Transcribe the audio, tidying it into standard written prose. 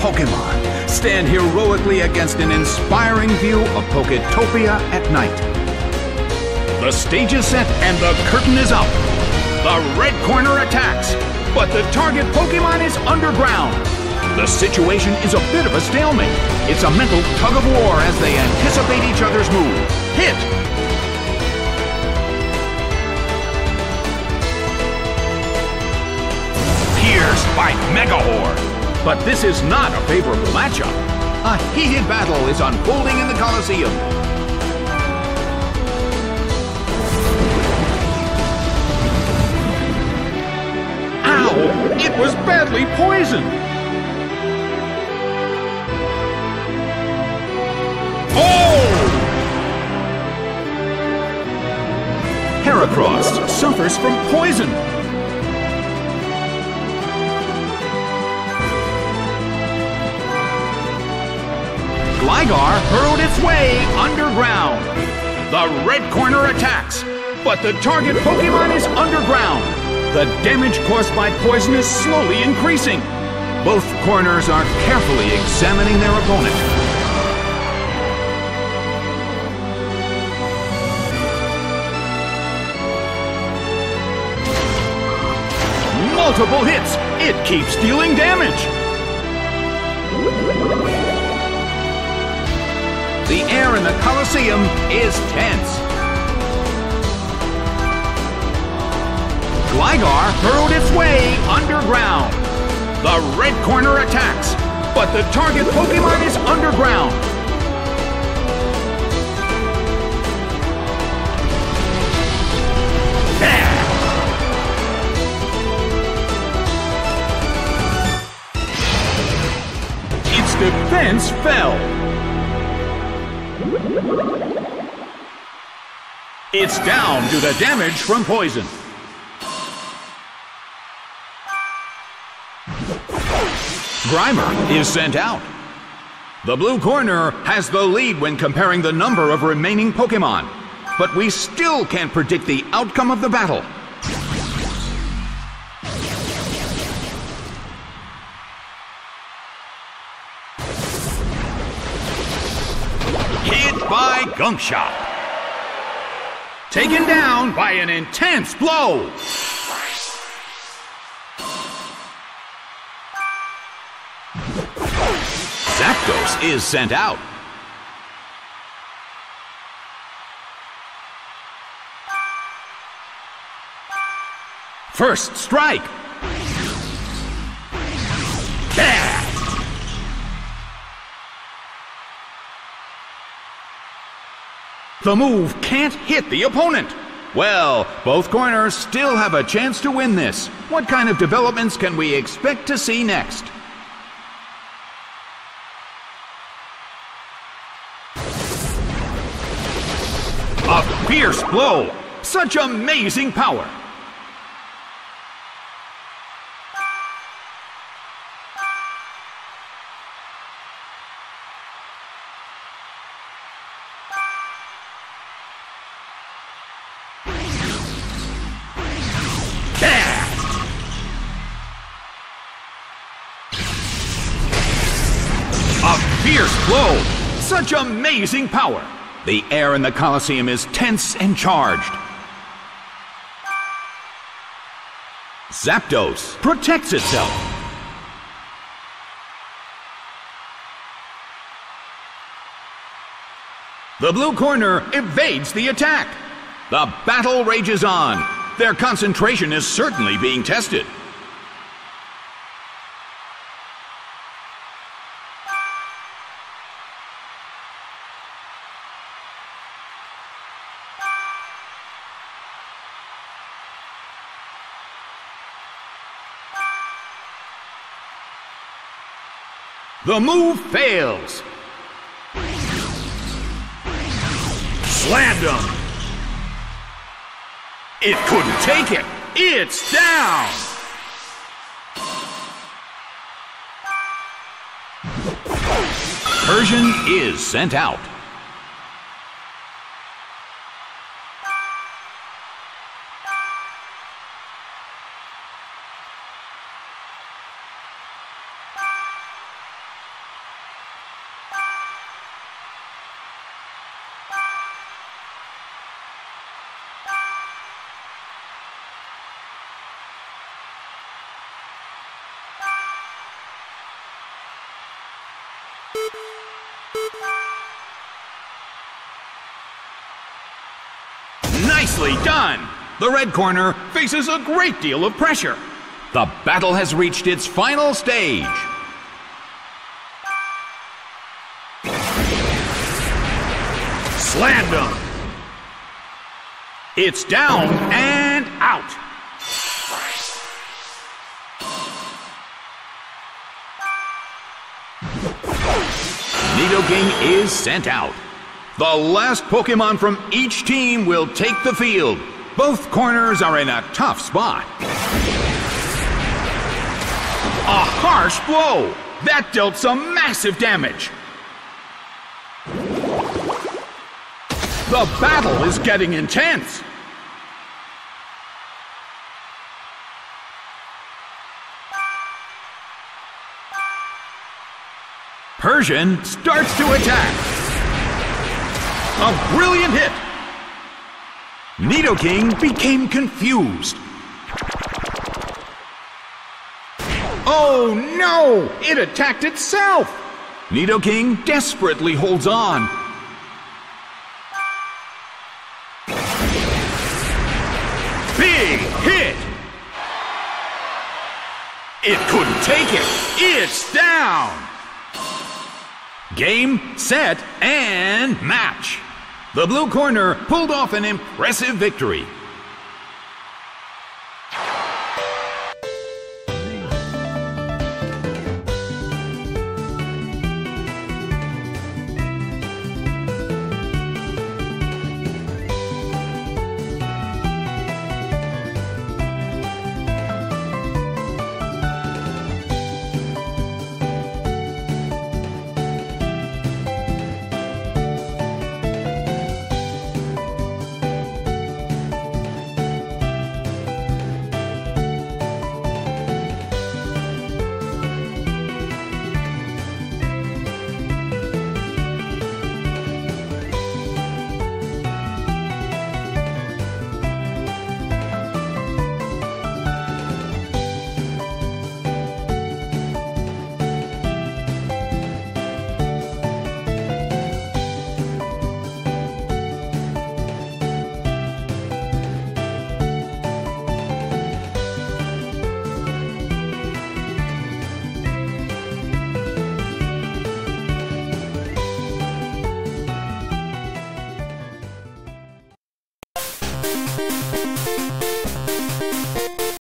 Pokemon stand heroically against an inspiring view of Poketopia at night. The stage is set and the curtain is up. The red corner attacks, but the target Pokemon is underground. The situation is a bit of a stalemate. It's a mental tug of war as they anticipate each other's move. Hit! Pierced by Megahorn. But this is not a favorable matchup. A heated battle is unfolding in the Colosseum. Ow! It was badly poisoned! Oh! Heracross suffers from poison. Gligar hurled its way underground. The red corner attacks, but the target Pokemon is underground. The damage caused by poison is slowly increasing. Both corners are carefully examining their opponent. Multiple hits! It keeps dealing damage! The air in the Colosseum is tense. Gligar hurled its way underground. The red corner attacks, but the target Pokemon is underground. Its defense fell. It's down due to damage from poison. Grimer is sent out. The blue corner has the lead when comparing the number of remaining Pokemon, but we still can't predict the outcome of the battle. Hit by Gunk Shot. Taken down by an intense blow. Zapdos is sent out. First strike. Bad. The move can't hit the opponent. Well, both corners still have a chance to win this. What kind of developments can we expect to see next? A fierce blow! Such amazing power! A fierce blow! Such amazing power! The air in the Colosseum is tense and charged. Zapdos protects itself. The blue corner evades the attack. The battle rages on. Their concentration is certainly being tested. The move fails. Slammed him. It couldn't take it. It's down. Persian is sent out. Nicely done! The red corner faces a great deal of pressure. The battle has reached its final stage. Slammed him! It's down and out. Nidoking is sent out. The last Pokemon from each team will take the field. Both corners are in a tough spot. A harsh blow! That dealt some massive damage. The battle is getting intense. Persian starts to attack. A brilliant hit. Nidoking became confused. Oh no! It attacked itself! Nidoking desperately holds on. Big hit! It couldn't take it. It's down! Game, set, and match. The blue corner pulled off an impressive victory.